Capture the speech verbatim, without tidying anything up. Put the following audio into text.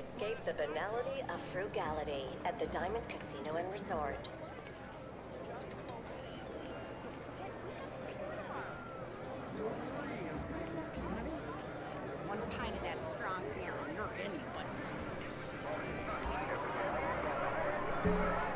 Escape the banality of frugality at the Diamond Casino and Resort. One pint of that strong beer and you're anyone's.